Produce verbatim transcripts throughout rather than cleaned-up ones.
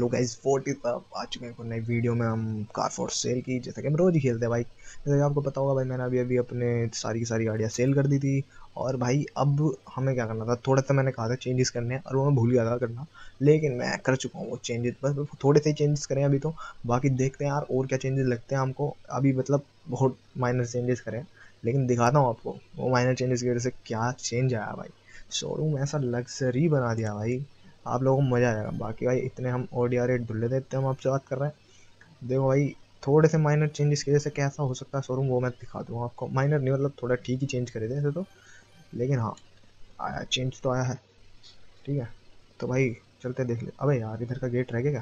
Hello guys, forty तक आ चुके हैं एक नई वीडियो में। हम कार फॉर सेल की, जैसा कि हम रोज ही खेलते हैं भाई। जैसे कि आपको पता होगा भाई, मैंने अभी अभी अपने सारी की सारी गाड़ियाँ सेल कर दी थी। और भाई अब हमें क्या करना था, थोड़ा सा मैंने कहा था चेंजेस करने हैं और वो मैं भूल गया था करना। लेकिन मैं कर चुका हूँ वो चेंजेस, बस थोड़े से चेंजेस करें अभी तो। बाकी देखते हैं यार और क्या चेंजेस लगते हैं हमको अभी, मतलब बहुत माइनर चेंजेस करें। लेकिन दिखाता हूँ आपको वो माइनर चेंजेस की वजह से क्या चेंज आया भाई। शोरूम ऐसा लग्जरी बना दिया भाई, आप लोगों को मज़ा आ जाएगा। बाकी भाई इतने हम ओ डी आर एट धुल्ले देते हैं, हम आपसे बात कर रहे हैं। देखो भाई, थोड़े से माइनर चेंजेस की वजह से कैसा हो सकता है शोरूम, वो मैं दिखा दूँगा आपको। माइनर नहीं, मतलब थोड़ा ठीक ही चेंज करे थे ऐसे तो, लेकिन हाँ आया, चेंज तो आया है। ठीक है, तो भाई चलते देख ले। अबे यार, इधर का गेट रह गया क्या?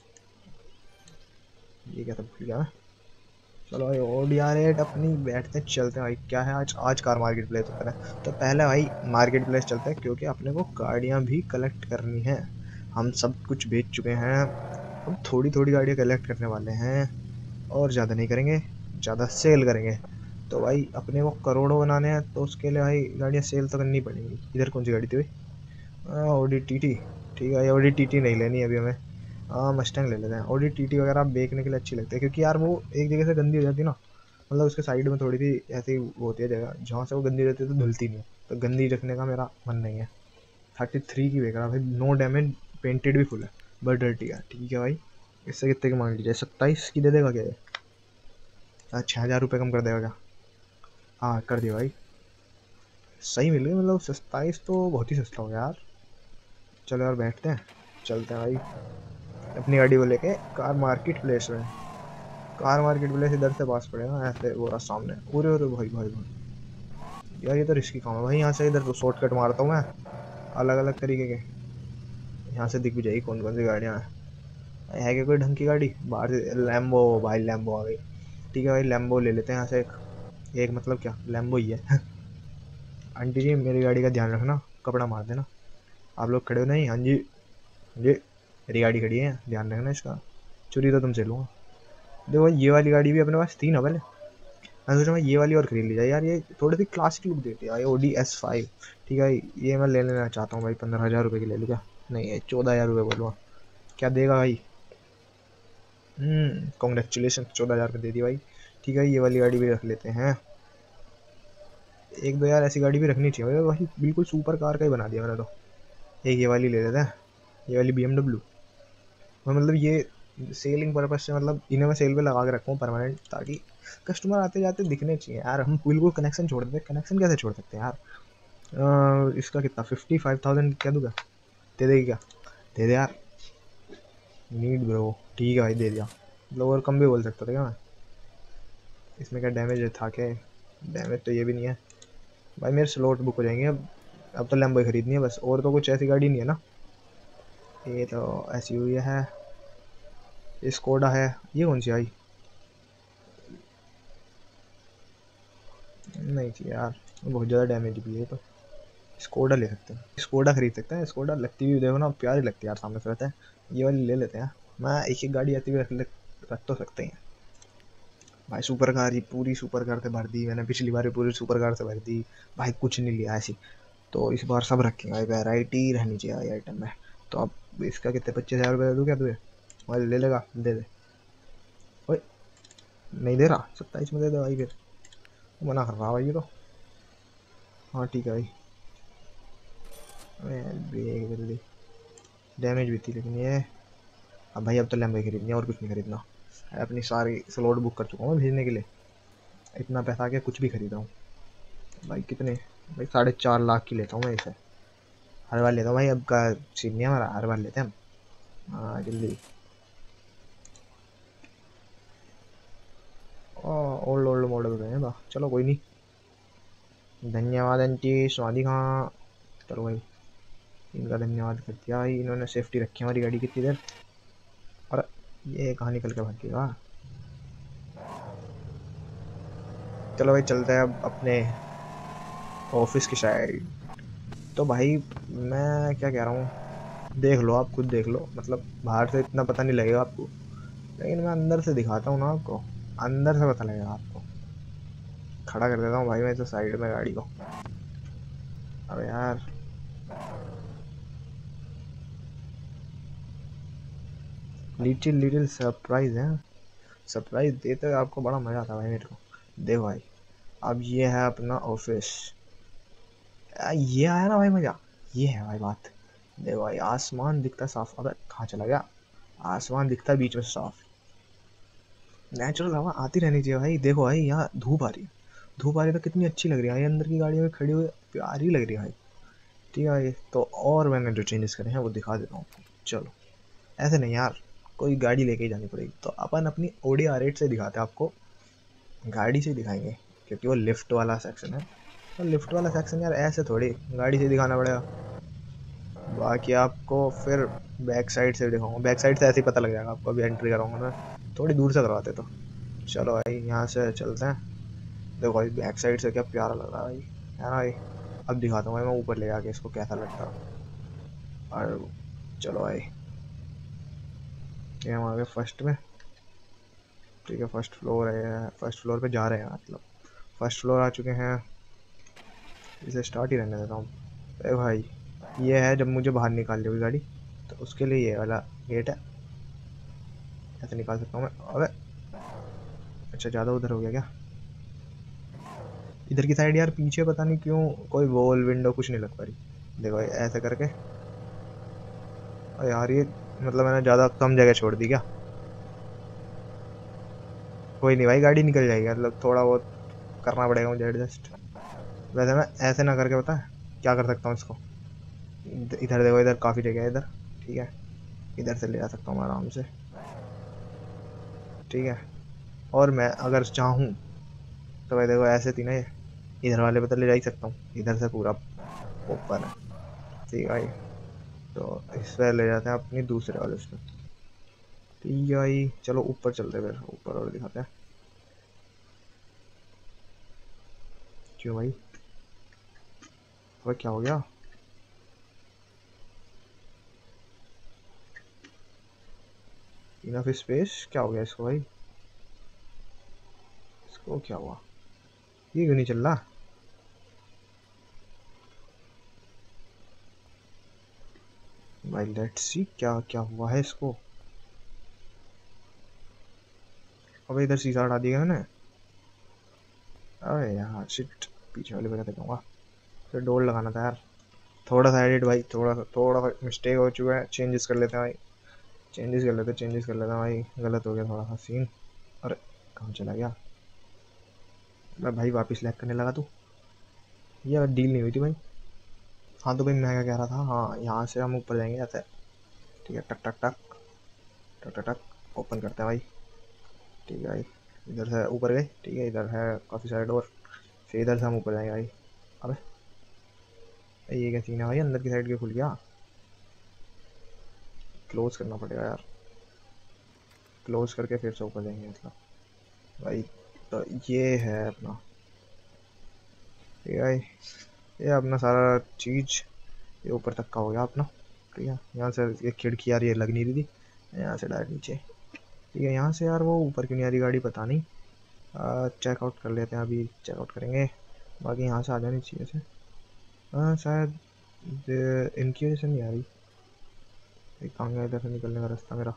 ये क्या था, भूल गया मैं। चलो भाई, ओ डी आर एट अपनी बैठते हैं, चलते हैं भाई। क्या है आज? आज कार मार्केट प्लेस होता है, तो पहले भाई मार्केट प्लेस चलते हैं, क्योंकि अपने को गाड़ियाँ भी कलेक्ट करनी है। हम सब कुछ बेच चुके हैं, अब थोड़ी थोड़ी गाड़ियाँ कलेक्ट करने वाले हैं। और ज़्यादा नहीं करेंगे, ज़्यादा सेल करेंगे। तो भाई अपने को करोड़ों बनाने हैं, तो उसके लिए भाई गाड़ियाँ सेल तो करनी पड़ेंगी। इधर कौन सी गाड़ी थी भाई? Audi T T. ठीक है, ओडी टी टी नहीं लेनी अभी हमें। हाँ, मस्टैंग ले लेते हैं। ओडी टी टी वगैरह बेचने के लिए अच्छी लगती है, क्योंकि यार वो एक जगह से गंदी हो जाती है ना। मतलब उसके साइड में थोड़ी सी ऐसी वो होती है जगह, जहाँ से वो गंदी रहती है तो धुलती नहीं है। तो गंदी रखने का मेरा मन नहीं है। थर्टी थ्री की बेच रहा भाई, नो डैमेज, पेंटेड भी फुल है, बट डर्टी है। ठीक है भाई, इससे कितने की मांग लीजिए? सत्ताईस की दे देगा क्या ये? छः हज़ार रुपये कम कर देगा क्या? हाँ कर दिया भाई, सही मिल गई। मतलब सत्ताईस तो बहुत ही सस्ता हो गया यार। चलो यार बैठते हैं, चलते हैं भाई अपनी गाड़ी को लेके कार मार्केट प्लेस में। कार मार्केट प्लेस इधर से पास पड़ेगा, ऐसे वो रहा सामने। अरे अरे भाई भाई भाई, यार ये तो रिस्की काम है भाई। यहाँ से इधर तो शॉर्टकट मारता हूँ मैं, अलग अलग तरीके के। यहाँ से दिख भी जाएगी कौन कौन सी गाड़ियाँ हैं। है क्या कोई ढंग की गाड़ी बाहर से? लैम्बो भाई, लैम्बो आ गई। ठीक है भाई, लैम्बो ले लेते हैं यहाँ से एक। एक मतलब क्या, लैम्बो ही है। आंटी जी मेरी गाड़ी का ध्यान रखना, कपड़ा मार देना। आप लोग खड़े हो नहीं? हाँ जी, हाँ जी, मेरी गाड़ी खड़ी है, ध्यान रखना इसका। चोरी तो तुमसे लूँगा। देखो भाई, ये वाली गाड़ी भी अपने पास थी ना पहले। मैं सोच रहा हूँ ये वाली और खरीद ली जाए यार, ये थोड़ी सी क्लासिक लुक देती है। Audi S five. ठीक है भाई, ये मैं ले लेना चाहता हूँ भाई। पंद्रह हज़ार रुपये की ले लूँ क्या? नहीं, चौदह हज़ार रुपये बोलूँगा। क्या देगा भाई? हम्म कॉन्ग्रेचुलेसन, चौदह हज़ार रुपये दे दी भाई। ठीक है, ये वाली गाड़ी भी रख लेते हैं। एक दो यार ऐसी गाड़ी भी रखनी चाहिए भाई, भाई बिल्कुल सुपर कार का ही बना दिया मैंने तो। एक ये वाली ले लेते हैं, ये वाली बी एम डब्ल्यू। मतलब ये सेलिंग पर्पज से, मतलब इन्हें मैं सेल पे लगा के रखूँ परमानेंट, ताकि कस्टमर आते जाते दिखने चाहिए यार। हम बिल्कुल कनेक्शन छोड़ देते, कनेक्शन कैसे छोड़ सकते हैं यार। अ, इसका कितना, फिफ्टी फाइव थाउजेंड क्या दूँगा? दे देगी क्या? दे दे यार, नीड ब्रो। ठीक है भाई, दे दिया। मतलब और कम भी बोल सकता था क्या मैं? इसमें क्या डैमेज था क्या? डैमेज तो ये भी नहीं है भाई। मेरे स्लॉट बुक हो जाएंगे अब। अब तो लैम्बो खरीदनी है बस, और तो कुछ ऐसी गाड़ी नहीं है ना। ये तो ऐसी हुई है, स्कोडा है। ये कौन सी आई? नहीं थी यार, बहुत ज़्यादा डैमेज भी है। तो स्कोडा ले सकते हैं, स्कोडा खरीद सकते हैं। स्कोडा लगती हुई देखो ना, प्यारी लगती है यार सामने से रहता है। ये वाली ले लेते हैं। मैं एक एक गाड़ी आती हुई रख ले, रख तो सकते हैं भाई। सुपर कार ही पूरी सुपर कार से भर दी मैंने, पिछली बार भी पूरी सुपर कार से भर दी भाई। कुछ नहीं लिया ऐसी, तो इस बार सब रखेंगे भाई, वैरायटी रहनी चाहिए भाई आइटम में। तो अब इसका कितने, पच्चीस हज़ार रुपये दे दूँ क्या तुझे? भाई ले लेगा? दे दे। ओए, नहीं दे रहा? सत्ताईस में दे दे भाई फिर। मना कर रहा भाई ये तो। हाँ ठीक है भाई। ब्रेक जल्दी, डैमेज भी थी लेकिन ये। अब भाई अब तो लैम्बो खरीदनी है और कुछ नहीं खरीदना। अपनी सारी स्लॉट बुक कर चुका हूँ भेजने के लिए। इतना पैसा आ गया, कुछ भी खरीद रहा हूँ भाई। कितने भाई? साढ़े चार लाख की लेता हूँ मैं इसे। हर बार लेता हूँ भाई, अब का सीन नहीं है हमारा, हर बार लेते हैं हम। हाँ जल्दी। ओल्ड ओल्ड मॉडल रहे हैं, चलो कोई नहीं। धन्यवाद आंटी स्वादी खां। चलो भाई, इनका धन्यवाद कर दिया भाई, इन्होंने सेफ्टी रखी हमारी गाड़ी कितनी देर। और ये कहाँ निकल के भागेगा? चलो भाई चलते हैं अब अपने ऑफिस की साइड। तो भाई मैं क्या कह रहा हूँ, देख लो आप खुद देख लो। मतलब बाहर से इतना पता नहीं लगेगा आपको, लेकिन मैं अंदर से दिखाता हूँ ना आपको। अंदर से पता लगेगा आपको। खड़ा कर देता हूँ भाई मैं तो साइड में गाड़ी को। अब यार लिटिल लिटिल सरप्राइज है, सरप्राइज देते हुए आपको बड़ा मजा आता है भाई मेरे को। देखो भाई अब ये है अपना ऑफिस, ये आया ना भाई मजा, ये है भाई बात। देखो भाई आसमान दिखता साफ, अबे कहाँ चला गया, आसमान दिखता बीच में साफ, नेचुरल हवा आती रहनी चाहिए भाई। देखो भाई यहाँ धूप आ रही है, धूप आ रही है तो कितनी अच्छी लग रही है भाई, अंदर की गाड़ियों में खड़ी हुई प्यारी लग रही है भाई। ठीक है भाई, तो और मैंने जो चेंजेस करे हैं वो दिखा देता हूँ आपको। चलो ऐसे नहीं यार, कोई गाड़ी लेके ही जानी पड़ेगी, तो अपन अपनी ओडी आर एट से दिखाते हैं आपको, गाड़ी से दिखाएंगे क्योंकि वो लिफ्ट वाला सेक्शन है। तो लिफ्ट वाला सेक्शन यार ऐसे थोड़ी गाड़ी से दिखाना पड़ेगा। बाकी आपको फिर बैक साइड से दिखाऊंगा, बैक साइड से ऐसे ही पता लग जाएगा आपको, अभी एंट्री कराऊंगा मैं, थोड़ी दूर से करवाते तो। चलो भाई यहाँ से चलते हैं। देखो भाई बैक साइड से क्या प्यारा लग रहा है भाई, है ना भाई। अब दिखाता हूँ भाई मैं ऊपर ले जाके इसको कैसा लगता है। और चलो भाई ये हम आ गए फर्स्ट में। ठीक है फर्स्ट फ्लोर है, फर्स्ट फ्लोर पे जा रहे हैं, मतलब फर्स्ट फ्लोर आ चुके हैं। इसे स्टार्ट ही रहने देता हूँ। अरे भाई ये है जब मुझे बाहर निकाल ली गाड़ी, तो उसके लिए ये वाला गेट है, ऐसे निकाल सकता हूँ मैं। अबे अच्छा ज़्यादा उधर हो गया क्या, इधर की साइड यार पीछे पता नहीं क्यों कोई वॉल विंडो कुछ नहीं लग पा रही। देखो भाई ऐसे करके, और यार ये मतलब मैंने ज़्यादा कम जगह छोड़ दी क्या, कोई नहीं भाई गाड़ी निकल जाएगी, मतलब थोड़ा बहुत करना पड़ेगा मुझे एडजस्ट। वैसे मैं ऐसे ना करके पता है क्या कर सकता हूँ इसको, इधर देखो इधर काफ़ी जगह है इधर, ठीक है इधर से ले जा सकता हूँ आराम से, ठीक है। और मैं अगर चाहूँ तो भाई देखो ऐसे थी ना ये, इधर वाले पे तो ले जा ही सकता हूँ, इधर से पूरा ऊपर है, ठीक है भाई। तो इस पर ले जाते हैं अपनी दूसरे वाले उसमें, ठीक है भाई। चलो ऊपर चलते हैं, फिर ऊपर और दिखाते हैं। क्यों भाई, अब क्या हो गया, इनफ स्पेस क्या हो गया इसको भाई, इसको क्या हुआ, ये क्यों नहीं चल रहा। भाई लेट्स सी क्या क्या हुआ है इसको। अबे इधर शीशा हटा दिया मैंने, अरे यार शिट, पीछे वाले पे देखूंगा, फिर डोर लगाना था यार। थोड़ा सा एडिट भाई, थोड़ा सा थोड़ा सा मिस्टेक हो चुका है, चेंजेस कर लेते हैं भाई, चेंजेस कर लेते चेंजेस कर लेते हैं भाई, गलत हो गया थोड़ा सा सीन। अरे कहाँ चला गया, मैं भाई वापस लैग करने लगा तू, ये डील नहीं हुई थी भाई। हाँ तो भाई मैं क्या कह रहा था, हाँ यहाँ से हम ऊपर जाएंगे ऐसे, ठीक है टक टक टक टक टक टक ओपन करते हैं भाई, ठीक है भाई। इधर से ऊपर गए, ठीक है इधर है काफ़ी सारे डोर, फिर इधर से हम ऊपर जाएंगे भाई। अबे ये क्या सीन है भाई, अंदर की साइड के खुल गया, क्लोज करना पड़ेगा यार, क्लोज करके फिर से ऊपर जाएंगे मतलब भाई। तो ये है अपना, ठीक है भाई, ये अपना सारा चीज़ ये ऊपर तक का हो गया अपना, ठीक है। यहाँ से एक खिड़की यार ये लग नहीं रही थी, यहाँ से डायरेक्ट नीचे, ठीक है। यहाँ से यार वो ऊपर क्यों नहीं आ रही गाड़ी पता नहीं, चेकआउट कर लेते हैं अभी, चेकआउट करेंगे। बाकी यहाँ से आ जानी चाहिए से, हाँ शायद इनकी वजह से नहीं आ रही। एक कहाँ गया इधर से निकलने का रास्ता मेरा,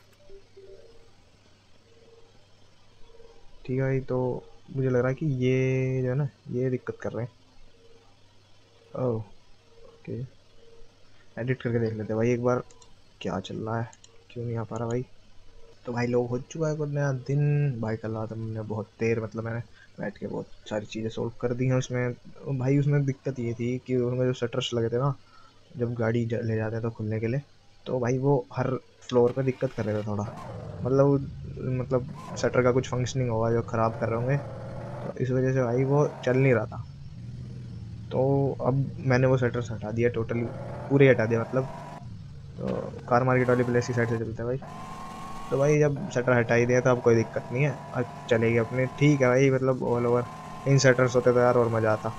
ठीक है भाई। तो मुझे लग रहा है कि ये जो है ना ये दिक्कत कर रहे हैं। ओह ओके, एडिट करके देख लेते हैं भाई एक बार क्या चल रहा है, क्यों नहीं आ पा रहा भाई। तो भाई लोग हो चुका है कुछ नया दिन भाई, कल रात हमने बहुत देर मतलब मैंने बैठ के बहुत सारी चीज़ें सोल्व कर दी हैं उसमें भाई। उसमें दिक्कत ये थी कि उसमें जो शटर्स लगे थे ना, जब गाड़ी ले जाते हैं तो खुलने के लिए, तो भाई वो हर फ्लोर पे दिक्कत कर रहे थे थोड़ा, मतलब मतलब शटर का कुछ फंक्शनिंग होगा जो ख़राब कर रहे होंगे, तो इस वजह से भाई वो चल नहीं रहा था। तो अब मैंने वो शटर्स हटा दिया, टोटली पूरे हटा दिया मतलब। तो कार मार्केट वाली प्लेस की साइड से चलते हैं भाई। तो भाई जब शटर हटा ही दिया तो अब कोई दिक्कत नहीं है, अब चलेगी अपने, ठीक है भाई। मतलब ऑल ओवर इन शटर्स होते तो यार और मज़ा आता।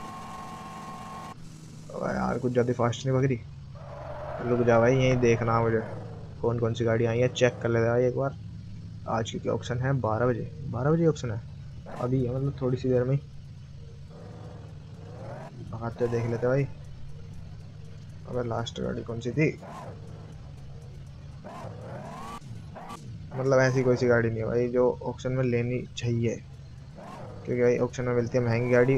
तो यार कुछ ज़्यादा फास्ट नहीं पकड़ी, रुक जा भाई यहीं देखना मुझे कौन कौन सी गाड़ी आई है, चेक कर लेते भाई एक बार। आज की क्या ऑप्शन है, बारह बजे, बारह बजे ऑप्शन है अभी है, मतलब थोड़ी सी देर में ही भगाते देख लेते भाई। अगर लास्ट गाड़ी कौन सी थी, मतलब ऐसी कोई सी गाड़ी नहीं है भाई जो ऑक्शन में लेनी चाहिए, क्योंकि भाई ऑक्शन में मिलती है महंगी गाड़ी।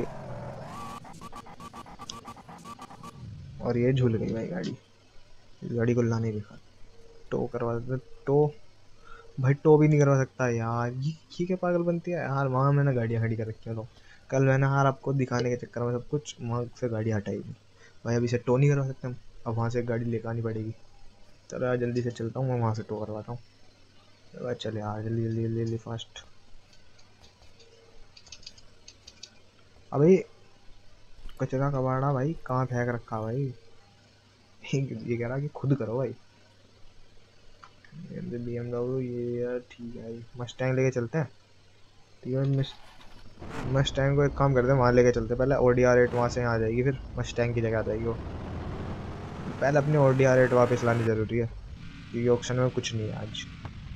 और ये झूल गई भाई गाड़ी, इस गाड़ी को लाने दिखा, टो करवा देते। टो भाई टो भी नहीं करवा सकता यार, ये ये क्या पागल बनती है यार। वहाँ मैंने गाड़ियाँ खड़ी कर रखी है, तो कल मैंने यार आपको दिखाने के चक्कर में सब कुछ वहाँ से गाड़ी हटाई नहीं भाई। अभी से टो नहीं करवा सकते हम, अब वहाँ से एक गाड़ी लेकर आनी पड़ेगी। चलो यार जल्दी से चलता हूँ, मैं वहाँ से टो करवाता हूँ। चलो चल यार जल्दी जल्दी जल्दी जल्दी फास्ट। अभी कचरा कबाड़ा भाई कहाँ फेंक रखा भाई। ये कह रहा कि खुद करो भाई। बी एम डब्ल्यू ये यार ठीक है भाई, मस्टैंग लेके चलते हैं। ठीक है, मस्टैंग को एक काम करते हैं, वहाँ लेके चलते हैं। पहले ओ डी आर एट वहाँ से आ जाएगी, फिर मस्टैंग की जगह आ जाएगी वो। पहले अपनी ओ डी आर एट वापस लानी ज़रूरी है, क्योंकि ऑक्शन में कुछ नहीं है आज।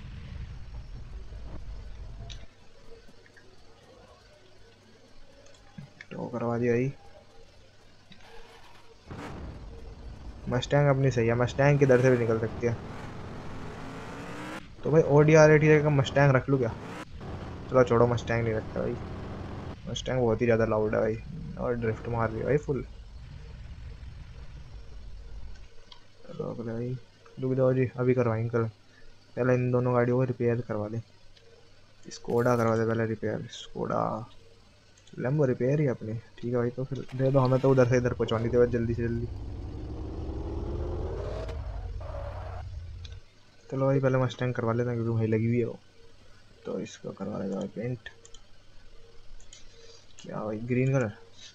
तो करवा दिया भाई। मस्टैंग अपनी सही है, मस्टैंग किधर से भी निकल सकती है। तो भाई ओ डी आर एट की जगह मस्टैंग रख लूँ क्या? चलो छोड़ो, मस्टैंग नहीं रखता भाई। मस्टैंग बहुत ही ज़्यादा लाउड है भाई, और ड्रिफ्ट मार रही है भाई फुल। रोक ले भाई, रुक जाओ जी, अभी करवाएंगे कल। पहले इन दोनों गाड़ियों को रिपेयर करवा लें। स्कोडा करवा दे पहले रिपेयर, स्कोडा। लैम्बो रिपेयर ही अपनी, ठीक है भाई। तो फिर दे दो हमें, तो उधर से इधर पहुंचानी थी बस, जल्दी से जल्दी। चलो भाई पहले मस्टैंग करवा लेते हैं, क्योंकि भाई लगी हुई है वो। तो इसको करवा लेगा भाई पेंट। क्या भाई, ग्रीन कलर,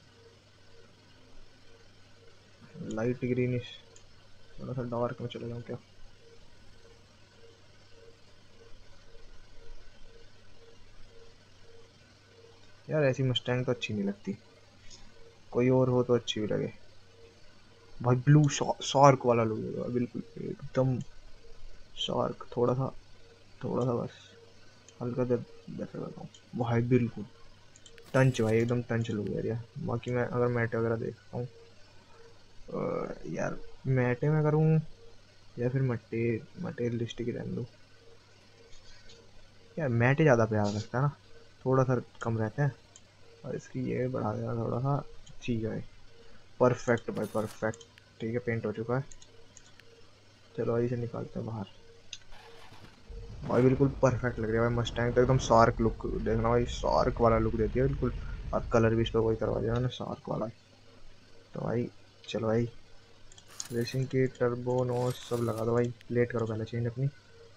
लाइट ग्रीनिश, थोड़ा सा डार्क में चले जाऊँ क्या? यार ऐसी मस्टैंग तो अच्छी नहीं लगती, कोई और हो तो अच्छी भी लगे भाई। ब्लू शार्क वाला लुक है बिल्कुल एकदम शार्क, थोड़ा सा, थोड़ा सा बस हल्का दर्द दर्द लगा हूँ भाई, बिल्कुल टंच भाई, एकदम टंच लुक है यार। बाकी मैं अगर मैटे वगैरह देखता हूँ, यार मैटे में करूँ या फिर मट्टे, मटेरियलिस्टिक ही रहने दूँ। यार मैटे ज़्यादा प्यारा लगता है ना, थोड़ा सा कम रहता है। और इसकी ये बढ़ा देना थोड़ा सा, ठीक है भाई। परफेक्ट भाई परफेक्ट, ठीक है पेंट हो चुका है। चलो इसे निकालते हैं बाहर। भाई बिल्कुल परफेक्ट लग रहा है भाई, मस्टैंग तो एकदम शार्क लुक, देखना भाई शार्क वाला लुक देती है बिल्कुल। और कलर भी इस पर वही करवा दिया मैंने, शार्क वाला। तो भाई चलो भाई, रेसिंग की टर्बो नोज सब लगा दो भाई। लेट करो पहले चेंज अपनी।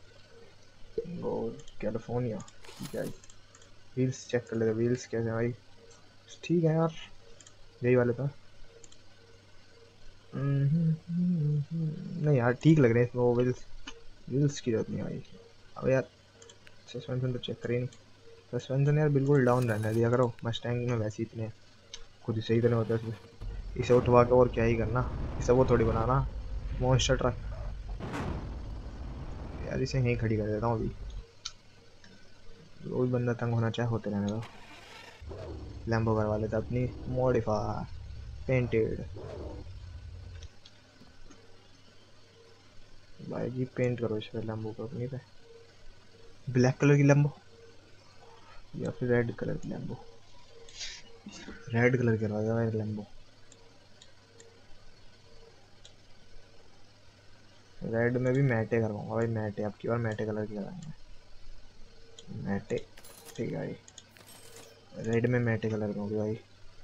और कैलिफोर्निया, ठीक है भाई। व्हील्स चेक कर लेते, व्हील्स कैसे हैं भाई? ठीक है यार, यही वाले था। नहीं यार ठीक लग रहे हैं इसमें वो व्हील्स, व्हील्स की जरूरत नहीं भाई। अब यार सस्पेंशन तो चेक करें नहीं, सस्पेंशन यार बिल्कुल डाउन रहने दिया करो, मस्टैंग में वैसे इतने खुद से ही इतने होते हैं। इसे उठवा के और क्या ही करना, इसे वो थोड़ी बनाना मॉन्स्टर ट्रक। यार इसे यहीं खड़ी कर देता हूँ अभी, कोई बंदा तंग होना चाहे होते रहने दो। लैम्बो करवा लेता अपनी मॉडिफाई पेंटेड। भाई जी पेंट करो इस पे, लैम्बो को अपनी पे। ब्लैक कलर की लैम्बो या फिर रेड कलर की लैम्बो? रेड कलर करवा दो भाई लैम्बो। रेड में भी मैटे करवाऊंगा भाई, मैटे अब की बार मैटे कलर की कराएंगे, मैटे। ठीक है भाई, रेड में मैटे कलर करूँगी भाई।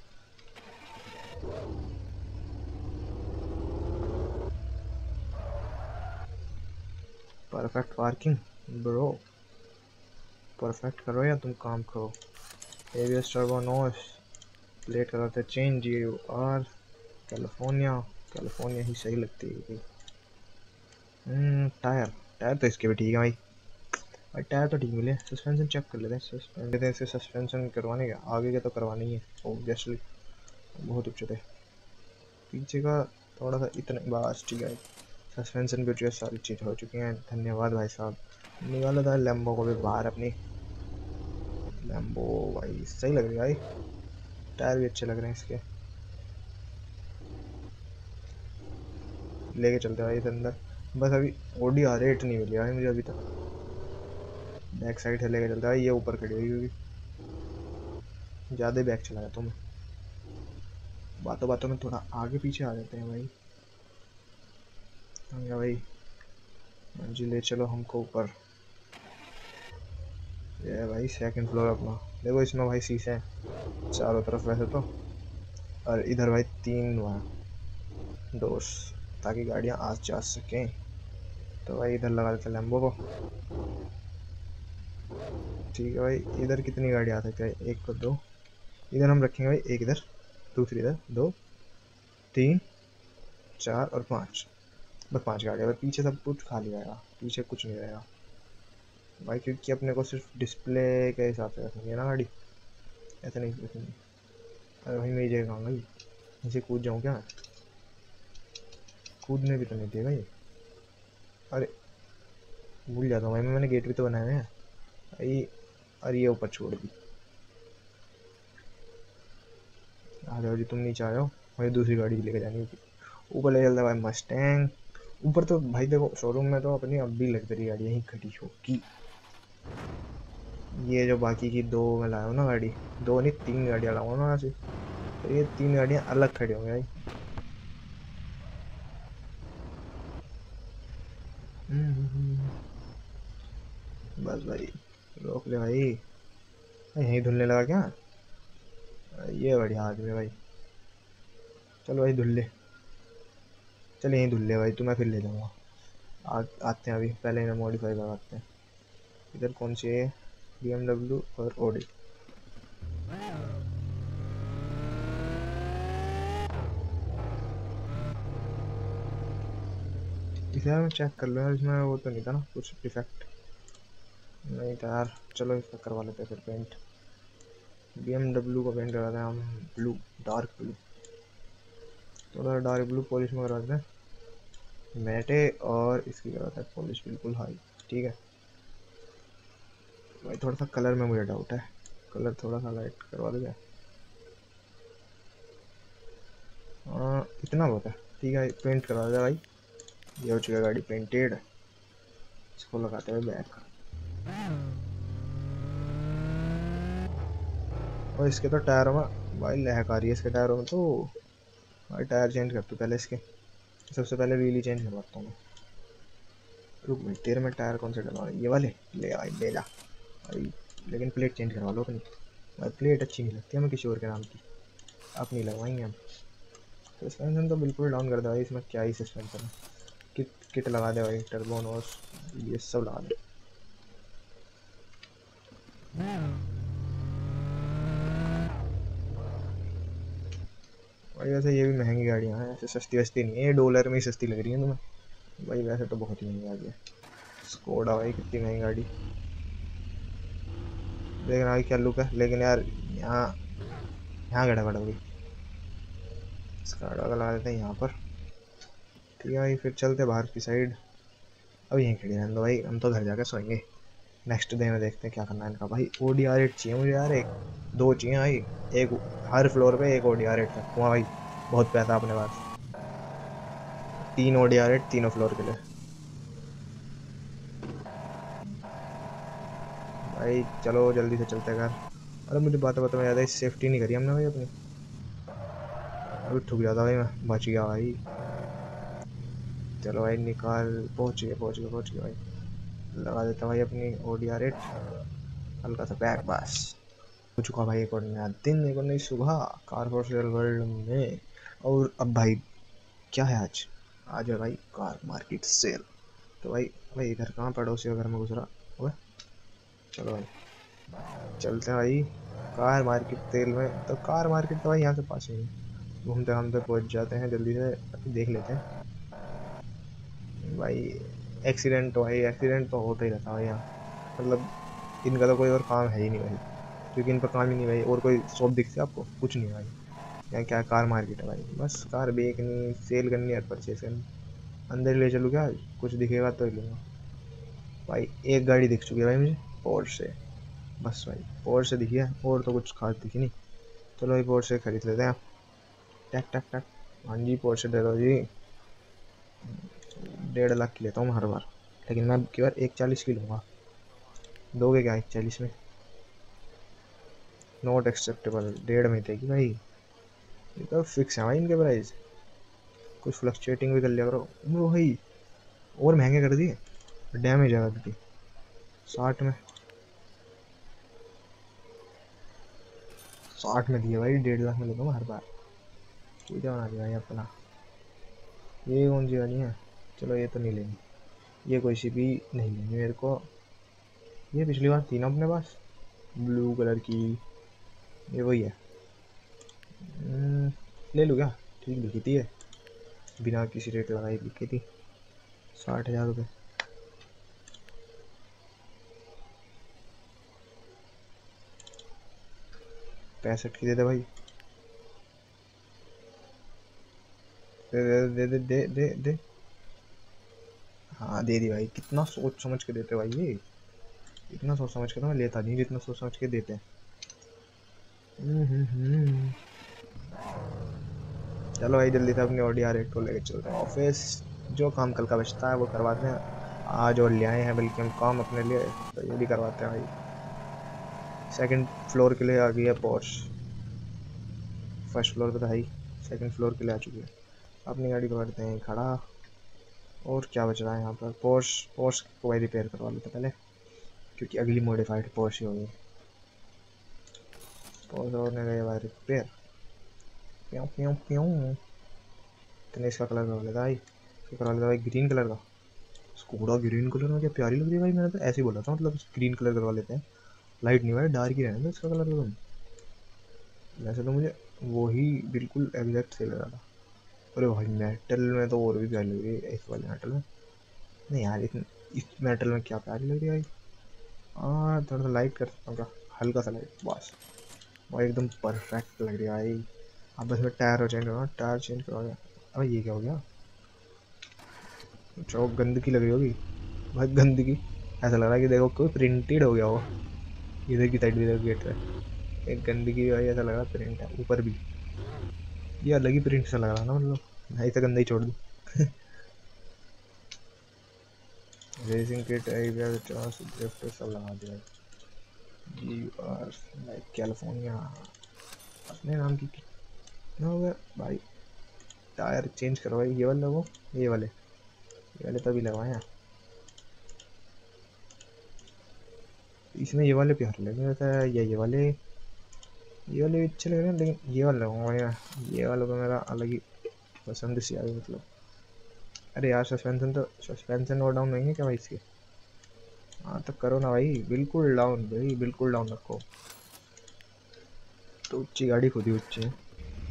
परफेक्ट पार्किंग ब्रो, परफेक्ट करो या तुम काम करो। एवियस टर्बो नोस, प्लेट कराते change G R, California, California ही सही लगती है। हम्म टायर, टायर तो इसके भी ठीक है भाई। भाई टायर तो ठीक मिले। सस्पेंशन चेक कर लेते हैं, सस्पेंशन देते हैं इसके, सस्पेंशन करवाने का आगे के तो करवानी है ऑब्वियसली, बहुत उच्च थे। पीछे का थोड़ा सा इतना बस ठीक है। सस्पेंशन भी जो सारी चीज़ हो चुकी हैं, धन्यवाद भाई साहब। निकाला था लैम्बो को भी बाहर अपनी। लैम्बो भाई सही लग रही है भाई, टायर भी अच्छे लग रहे हैं इसके। लेके चलते भाई इधर अंदर। बस अभी ओडी आर एट नहीं मिली भाई मुझे अभी तक। बैक साइड से लेके चलता है, ये ऊपर खड़ी हुई क्योंकि ज़्यादा बैक चला जाता हूँ मैं। बातों बातों में थोड़ा आगे पीछे आ जाते हैं भाई। हम क्या भाई, जी ले चलो हमको ऊपर। ये भाई सेकंड फ्लोर अपना। देखो इसमें भाई शीशे हैं चारों तरफ वैसे तो, और इधर भाई तीन वहाँ डोर्स, ताकि गाड़ियाँ आ जा सकें। तो भाई इधर लगा देते लैम्बो को। ठीक है भाई, इधर कितनी गाड़ी आ सकती है? एक को दो इधर हम रखेंगे भाई, एक इधर, दूसरी इधर, दो, तीन, चार और पाँच। बस पांच गाड़ियाँ, बस पीछे सब कुछ खाली रहेगा, पीछे कुछ नहीं रहेगा भाई, क्योंकि अपने को सिर्फ डिस्प्ले के हिसाब से रखेंगे ना गाड़ी, ऐसे नहीं रखेंगे। अरे भाई मेरी जगह कहाँ गई? नीचे कूद जाऊँ क्या मैं? कूदने भी तो नहीं दिया भाई। अरे भूल जाता हूँ भाई, मैंने गेट भी तो बनाए हुए हैं भाई। अरे ये ऊपर छोड़ दी। आ जाओ जी, तुम नीचे आ जाओ, मुझे दूसरी गाड़ी लेके जानी होगी। ऊपर ले चलता भाई मस्टैंग। ऊपर तो भाई देखो शोरूम में तो अपनी अब भी लग्जरी गाड़ी यहीं खड़ी होगी। ये जो बाकी की दो मैं लाया हूँ ना गाड़ी, दो नहीं तीन गाड़ियाँ लाऊंगा ना ऐसे, तो ये तीन गाड़ियाँ अलग खड़ी होंगी भाई। बस भाई, रोक ले भाई। यहीं धुलने लगा क्या? ये बढ़िया आदमी है भाई। चलो भाई धुल ले, चल यहीं धुल ले भाई, तो मैं फिर ले जाऊँगा। आ, आते हैं अभी, पहले इन्हें मॉडिफाई करवाते हैं। इधर कौन सी है? बी एम डब्ल्यू और ओडी। इसे यार मैं चेक कर लूँ यार, इसमें वो तो नहीं था ना कुछ डिफेक्ट? नहीं था यार, चलो इसका करवा लेते हैं फिर पेंट। बी एम डब्ल्यू को पेंट कराते हैं हम ब्लू, डार्क ब्लू। थोड़ा डार्क ब्लू पॉलिश में करवाते हैं मैटे, और इसकी कराते हैं पॉलिश बिल्कुल हाई। ठीक है भाई, थोड़ा सा कलर में मुझे डाउट है, कलर थोड़ा सा लाइट करवा दो क्या? हाँ इतना बहुत है, ठीक है पेंट करवा दे भाई। ये हो चुका है गाड़ी पेंटेड। इसको लगाते हैं बैक। और इसके तो टायरों में भाई लहक आ रही है, इसके टायरों में तो भाई। टायर चेंज करता हूँ पहले इसके, सबसे पहले व्हील ही चेंज करवाता हूँ मैं। रुक भाई, तेरे में टायर कौन से डलवा, ये वाले ले भाई, ले जा भाई। लेकिन प्लेट चेंज करवा लो अपनी भाई, प्लेट अच्छी नहीं लगती हमें किसी और के नाम की, अपनी लगवाएंगे हम। सस्पेंशन तो बिल्कुल डाउन कर दे भाई, इसमें क्या ही सस्पेंशन है। किट किट लगा दे भाई, टर्बोन और ये सब लगा दे भाई। वैसे ये भी महंगी गाड़ियाँ हैं, ऐसे सस्ती वस्ती नहीं है, ये डॉलर में ही सस्ती लग रही है तुम्हें भाई, वैसे तो बहुत ही महंगी गाड़ी है। स्कोडा भाई कितनी महंगी गाड़ी, देखना भाई क्या लुक है। लेकिन यार यहाँ यहाँ गड़बड़ हो गई, स्काडा का लगा देते हैं यहाँ पर। ठीक है भाई, फिर चलते बाहर की साइड। अब यहीं खड़ी रहने दो भाई, हम तो घर जाकर सोएंगे। नेक्स्ट डे में देखते हैं क्या करना है इनका भाई। ओ डी आर एट चाहिए मुझे यार, एक दो चाहिए भाई, एक हर फ्लोर पे एक ओ डी आर एट रखूँगा भाई, बहुत पैसा अपने पास। तीन ओ डी आर एट तीनों फ्लोर के लिए भाई। चलो जल्दी से चलते घर। अरे मुझे बात बात में याद है, सेफ्टी नहीं करी हमने भाई अपनी। अभी ठुक जाता भाई, मैं बच गया भाई। चलो भाई निकाल, पहुँच गए पहुँच गए पहुँच गए भाई। लगा देता भाई अपनी ओ डी आर एट, हल्का सा बैक बस। हो चुका भाई एक और नया दिन, एक और नई सुबह कार फॉर सेल वर्ल्ड में। और अब भाई क्या है आज? आज है भाई कार मार्केट सेल। तो भाई भाई इधर कहाँ पड़ोसी का घर में घुस रहा ओए। चलो भाई चलते हैं भाई कार मार्केट सेल में। तो कार मार्केट तो भाई यहाँ से पास ही है, घूमते घूमते पहुँच जाते हैं जल्दी से, देख लेते हैं भाई। एक्सीडेंट तो भाई एक्सीडेंट तो होता ही रहता है भाई यहाँ, मतलब इनका तो कोई और काम है ही नहीं भाई, क्योंकि इन पर काम ही नहीं भाई। और कोई शॉप दिखती है आपको? कुछ नहीं भाई, यहाँ क्या कार मार्केट है भाई, बस कार बेचनी सेल करनी और परचेज करनी। अंदर ले चलूँ क्या? कुछ दिखेगा तो ही लूँगा भाई। एक गाड़ी दिख चुकी है भाई मुझे, पोर्श से, बस भाई पोर्श से दिखी है, और तो कुछ खास दिखी नहीं। चलो भाई पोर्श से खरीद लेते हैं। टक टक टक, हाँ जी पोर्श दे दो जी। डेढ़ लाख की लेता हूँ मैं हर बार, लेकिन मैं अब की बार एक चालीस की लूँगा। दोगे क्या चालीस में? नॉट एक्सेप्टेबल, डेढ़ में देगी भाई। ये तो फिक्स है भाई इनके प्राइस, कुछ फ्लक्चुएटिंग भी कर लिया करो। वो भाई और महंगे कर दिए, डैमेज है अभी। साठ में, साठ में दिए भाई, डेढ़ लाख में ले दूंगा हर बार। पूजा बना दिया भाई अपना। ये कौन सी वाली है? चलो ये तो नहीं लेंगे, ये कोई सी भी नहीं लेंगे मेरे को। ये पिछली बार थी ना अपने पास, ब्लू कलर की, ये वही है। हम्म, ले लूँ क्या? ठीक लिखी थी ये, बिना किसी रेट लगाई लिखी थी, साठ हजार रुपये। पैंसठ की दे दे भाई, दे दे दे दे दे दे दे। हाँ दे दी भाई, कितना सोच समझ के देते भाई ये, इतना सोच समझ के तो मैं लेता नहीं जितना सोच समझ के देते हैं। हम्म, हम्म, हम्म। चलो भाई जल्दी से अपनी ऑडी आर एट को लेके चलते हैं ऑफिस। जो काम कल का बचता है वो करवाते हैं, आज और ले आए हैं बल्कि हम काम अपने लिए, तो ये भी करवाते हैं भाई। सेकंड फ्लोर के लिए आ गई है पोर्श, फर्स्ट फ्लोर पे तो भाई, सेकंड फ्लोर के लिए आ चुकी है। अपनी गाड़ी को करते हैं खड़ा। और क्या बच रहा है यहाँ पर? पोर्श, पोर्श को भाई रिपेयर करवा लेते पहले, क्योंकि अगली मॉडिफाइड पोर्श ही होगी। पोर्श होने गए भाई रिपेयर, प्यों प्यों प्यों। इतने इसका कलर करवा लेता भाई, इसका करवा लेता भाई ग्रीन कलर का। स्कोडा ग्रीन कलर में क्या प्यारी लग रही है भाई, मैंने तो ऐसे ही बोला था, मतलब ग्रीन कलर करवा लेते हैं। लाइट नहीं भाई, डार्क ही रहने दो इसका कलर तो। तुम वैसे तो मुझे वही बिल्कुल एग्जैक्ट सही लग रहा था। अरे भाई मेटल में तो और भी प्यारी लग रही है इस वाले मेटल में। नहीं यार इस, इस मेटल में क्या प्यारी लग रही है भाई। हाँ थोड़ा सा लाइट कर सकता हूँ क्या, हल्का सा लाइट बस, वो एकदम परफेक्ट लग रही है भाई। अब बस मैं टायर चेंज करवा, टायर चेंज करवा गया। अरे ये क्या हो गया? चौक गंदगी लग रही होगी भाई, गंदगी। ऐसा लग रहा है कि देखो कोई प्रिंटेड हो गया हो, इधर की साइड भी देखो गेट पे एक गंदगी भाई, ऐसा लग रहा है प्रिंट है ऊपर भी। ये अलग ही प्रिंट सा लग रहा है ना, मतलब ऐसा गंदा ही छोड़ दूँ। रेसिंग किट गिफ्ट सब लगा दिया। यू आर लाइक कैलिफोर्निया, अपने नाम की कितना हो गया भाई। टायर चेंज करवाई, ये वाले वो, ये वाले, ये वाले तभी लगवाए हैं। इसमें ये वाले प्यारे लग रहे थे, या ये वाले, ये वाले अच्छे लग रहे हैं, लेकिन ये वाला लगाऊंगा यार। ये वाला तो मेरा अलग ही पसंद सी आई मतलब। अरे यार सस्पेंशन तो, सस्पेंशन और डाउन नहीं है क्या भाई इसके? हाँ तो करो ना भाई, बिल्कुल डाउन भाई, बिल्कुल डाउन रखो। तो ऊंची गाड़ी खुद ही ऊंची है।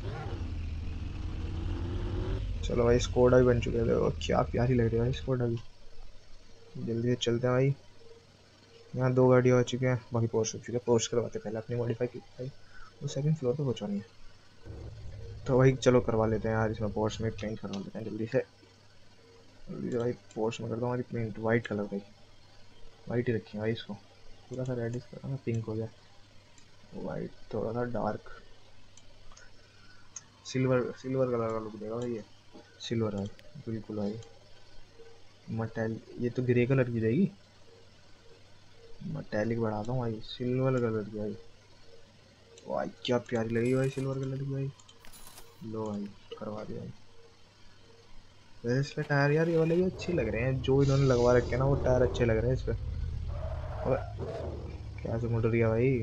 चलो भाई स्कोडा भी बन चुके थे, और क्या प्यारी लग रही है भाई स्कोडा भी। जल्दी से चलते हैं भाई। यहाँ दो गाड़ियाँ हो चुकी हैं, बाकी पोर्श हो चुकी है। पोर्श करवाते पहले अपनी मॉडिफाई की भाई, वो सेकंड फ्लोर पे पहुँचानी है। तो भाई चलो करवा लेते हैं यार, इसमें पोर्श में पेंट करवा लेते हैं जल्दी से। जल्दी से भाई पोर्श में करता हूँ हमारी पेंट वाइट कलर भाई, वाइट ही रखिए भाई इसको। थोड़ा सा रेड इसका पिंक हो गया, वाइट थोड़ा सा डार्क, सिल्वर, सिल्वर कलर का लुक देगा भाई ये। सिल्वर भाई, बिल्कुल भाई। मटैल, ये तो ग्रे कलर की रहेगी, मटैलिक बढ़ाता हूँ भाई, सिल्वर कलर की भाई। भाई क्या प्यारी लगी भाई सिल्वर कलर की भाई। लो भाई करवा दिया भाई। वैसे इस पे टायर यार ये वाले भी अच्छे लग रहे हैं जो इन्होंने लगवा रखे हैं ना, वो टायर अच्छे लग रहे हैं इस पे। और क्या से मुड़ रही है भाई,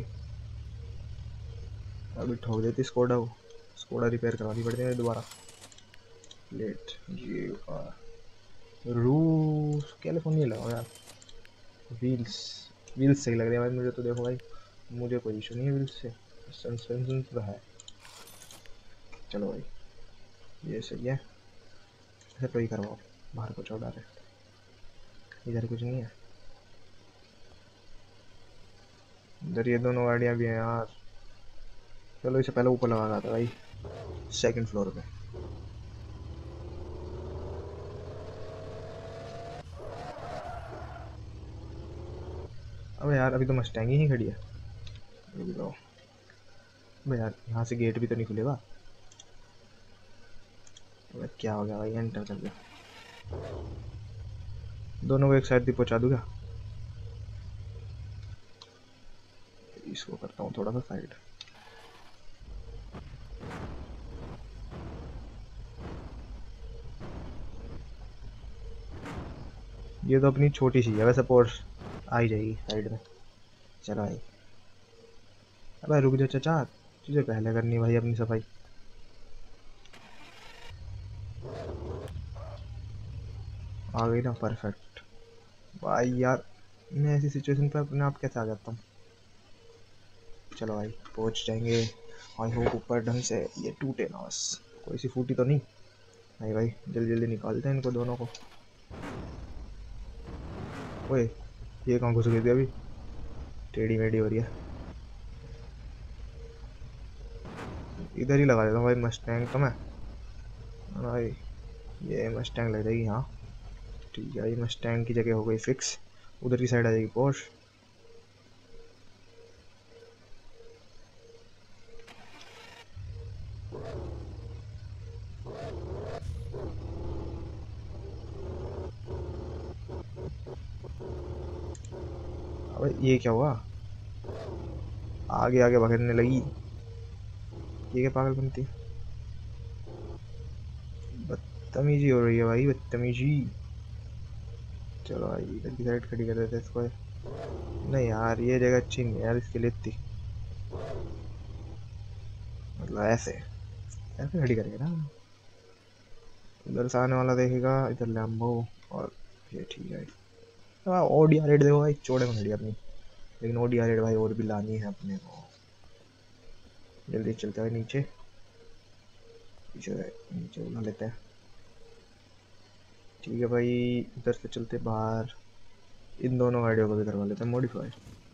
अभी ठोक देती स्कोडा को। स्कोडा रिपेयर करवानी पड़ती है दोबारा। लेट ये रूस कैलिफोर्निया लगाओ यार। व्हील्स, व्हील्स सही लग रहे हैं भाई मुझे तो, देखो भाई मुझे कोई इशू नहीं है व्हील्स से, सस्पेंशन तो है। चलो भाई ये सही है, ऐसे तो ही करवाओ, बाहर को चौड़ा डायरेक्ट, इधर कुछ नहीं है। इधर ये दोनों गाड़ियाँ भी हैं यार। चलो इसे पहले ऊपर लगा था भाई, सेकंड फ्लोर पे। अबे यार अभी तो मस्टैंग ही खड़ी है। रुक जाओ, अबे यार यहाँ से गेट भी तो नहीं खुलेगा। अबे क्या हो गया भाई, एंटर कर दिया। दोनों को एक साइड भी पहुँचा दूँगा। इसको करता हूँ थोड़ा सा साइड। ये तो अपनी छोटी सी है वैसे, पोर्स आ ही जाएगी साइड में। चलो भाई, अबे रुक जा चाचा, तुझे पहले करनी भाई अपनी सफाई। आ गई ना, परफेक्ट भाई। यार मैं ऐसी सिचुएशन पे अपने आप कैसे आ जाता हूँ। चलो भाई पहुँच जाएंगे आई होप ऊपर ढंग से। ये टूटे ना बस, कोई सी फूटी तो नहीं। नहीं भाई, जल्दी जल्दी निकालते हैं इनको दोनों को। ओए ये कहाँ घुस गई थी अभी, टेढ़ी मेढ़ी हो रही है। इधर ही लगा देता हूँ भाई मस्टैंग तो मैं। भाई ये मस्टैंग लग जाएगी, हाँ ठीक है। ये मस्टैंग की जगह हो गई फिक्स, उधर की साइड आ जाएगी पोर्श। अबे ये क्या हुआ, आगे आगे भगने लगी। ये क्या पागल बनती है, बदतमीजी हो रही है भाई, बदतमीजी। चलो भाई इधर की साइड खड़ी कर देते हैं इसको। नहीं यार ये जगह अच्छी नहीं है यार इसके लिए इतनी, मतलब ऐसे ऐसे खड़ी करेंगे ना, उधर से आने वाला देखेगा, इधर लैम्बो। और ये ठीक है। हाँ ओडी आर एट देखो भाई, चौड़े में खड़ी है अपनी, लेकिन ओडी आर एट भाई और भी लानी है अपने को। जल्दी चलते हैं नीचे, पीछे नीचे बुला लेते हैं। ठीक है भाई, इधर से चलते बाहर, इन दोनों गाड़ियों को भी करवा लेते हैं मॉडिफाई।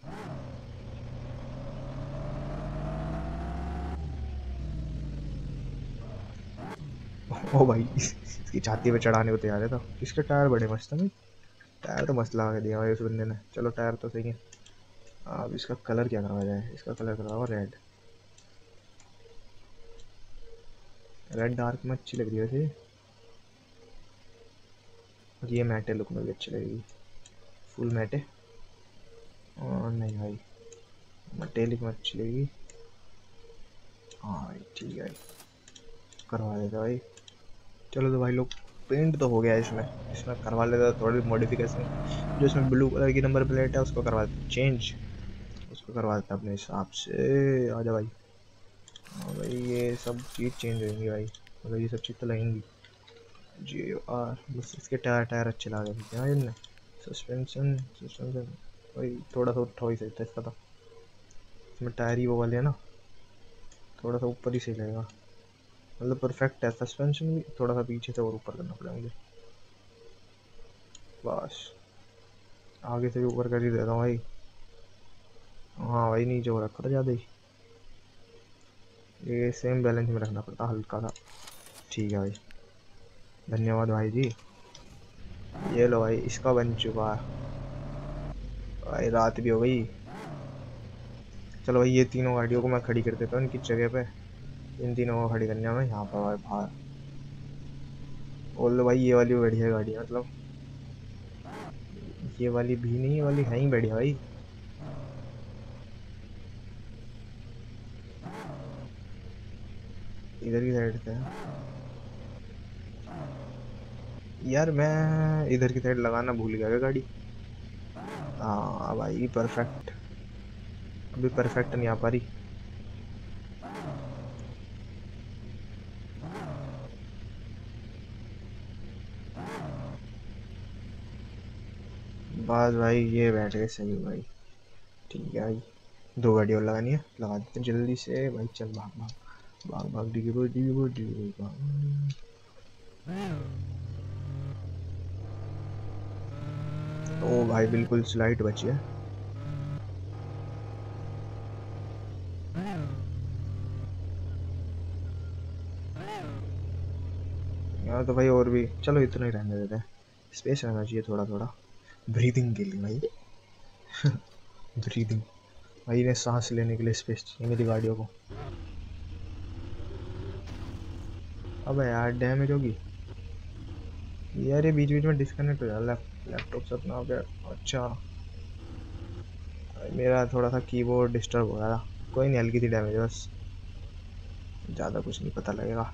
ओ भाई इसकी छाती पे चढ़ाने को तैयार है। तो इसके टायर बड़े मस्त हैं भाई, टायर तो मस्त लगा के दिया भाई उस बंदे ने। चलो टायर तो सही है। अब इसका कलर क्या करवाया जाए, इसका कलर करवाओ रेड। रेड डार्क में अच्छी लग रही है वैसे, और ये मैटे लुक में भी अच्छी लगेगी, फुल मैटे। और नहीं भाई मटेलिक में अच्छी लगेगी। हाँ भाई ठीक है, करवा देते भाई। चलो तो भाई लोग, पेंट तो हो गया इसमें, इसमें करवा लेते थोड़ी मॉडिफिकेशन। जो इसमें ब्लू कलर की नंबर प्लेट है उसको करवा देते चेंज, उसको करवा देते अपने हिसाब से। आ जा भाई। हाँ भाई ये सब चीज़ चेंज होंगी भाई, मतलब ये सब चीज़ तो लगेंगी। जी आर बस इसके टायर टायर अच्छे लगे थे हाँ इनने। सस्पेंशन सस्पेंशन भाई थोड़ा सा उठा ही सही था इसका, तो इसमें टायर ही वो वाले हैं ना, थोड़ा सा ऊपर ही सही लगेगा। मतलब परफेक्ट है, सस्पेंशन भी थोड़ा सा पीछे से और ऊपर करना पड़ेगा मुझे। बस आगे से भी ऊपर कर ही देता हूँ भाई। हाँ भाई नीचे हो रखा था ज़्यादा ही, ये सेम बैलेंस में रखना पड़ता हल्का सा। ठीक है भाई, धन्यवाद भाई जी। ये लो भाई इसका बन चुका है भाई, रात भी हो गई। चलो भाई ये तीनों गाड़ियों को मैं खड़ी कर देता हूँ इनकी जगह पे। इन तीनों को खड़ी करनी है मैं यहाँ पर भाई बाहर। बोल लो भाई ये वाली बढ़िया गाड़ी है, मतलब ये वाली भी नहीं, ये वाली है ही बढ़िया भाई। इधर की साइड से यार, मैं इधर की साइड लगाना भूल गया क्या गाड़ी। हाँ भाई परफेक्ट, अभी परफेक्ट नहीं आ पा रही। बस भाई ये बैठ गए सही भाई। ठीक है भाई, दो गाड़ी और लगानी है, लगा देते हैं जल्दी से भाई। चल भाग भाग भाग भाग डिगी बोल डिगी बोल डिगी बोल भाग। ओ भाई बिल्कुल स्लाइड बची है। यहाँ तो भाई और भी, चलो इतना ही रहने देते हैं, स्पेस रहना चाहिए थोड़ा थोड़ा ब्रीदिंग के लिए भाई। ब्रीदिंग भाई, इन्हें सांस लेने के लिए स्पेस चाहिए मेरी गाड़ियों को। अबे यार डैमेज होगी यार, ये बीच बीच में डिस्कनेक्ट हो जाता है लैपटॉप से अपना पे। अच्छा मेरा थोड़ा सा कीबोर्ड डिस्टर्ब हो रहा था। कोई नहीं, हल्की सी डैमेज है बस, ज़्यादा कुछ नहीं पता लगेगा।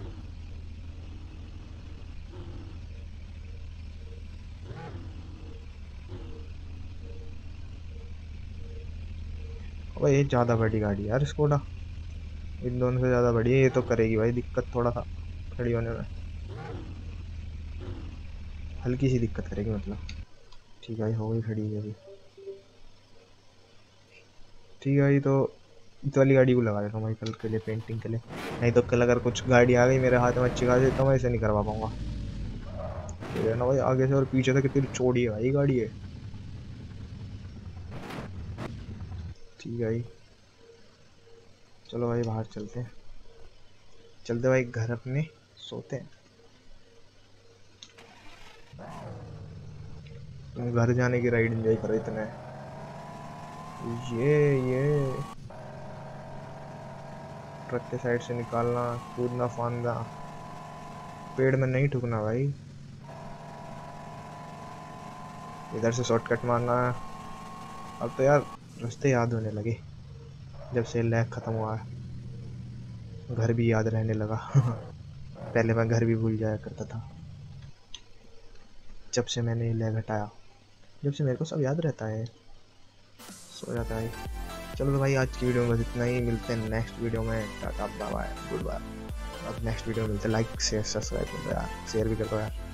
अब ये ज़्यादा बड़ी गाड़ी है यार स्कोडा, इन दोनों से ज़्यादा बड़ी है। ये तो करेगी भाई दिक्कत थोड़ा सा खड़ी होने में, हल्की सी दिक्कत करेगी मतलब। ठीक है भाई, हो गई खड़ी है अभी। ठीक है भाई, तो इस वाली गाड़ी को लगा देता हूँ भाई कल के लिए, पेंटिंग के लिए। नहीं तो कल अगर कुछ गाड़ी आ गई मेरे हाथ में अच्छी खासी तो मैं इसे नहीं करवा पाऊंगा। ठीक है ना भाई, आगे से और पीछे से कितनी चौड़ी है भाई गाड़ी है। ठीक है भाई, चलो भाई बाहर चलते हैं, चलते भाई घर अपने, सोते हैं। तुम घर जाने की राइड एंजॉय करो इतने। ये ये ट्रक के साइड से निकालना, कूदना फांदना, पेड़ में नहीं ठुकना भाई। इधर से शॉर्टकट मारना है। अब तो यार रास्ते याद होने लगे जब से लैग खत्म हुआ है, घर भी याद रहने लगा। पहले मैं घर भी भूल जाया करता था, जब से मैंने ये लैग हटाया, जब से मेरे को सब याद रहता है, सो जाता है। चलो तो भाई आज की वीडियो में बस इतना ही, मिलते हैं नेक्स्ट वीडियो में। Tata bye bye goodbye. अब नेक्स्ट वीडियो में मिलते हैं। लाइक शेयर सब्सक्राइब कर दो यार, शेयर भी कर दो यार।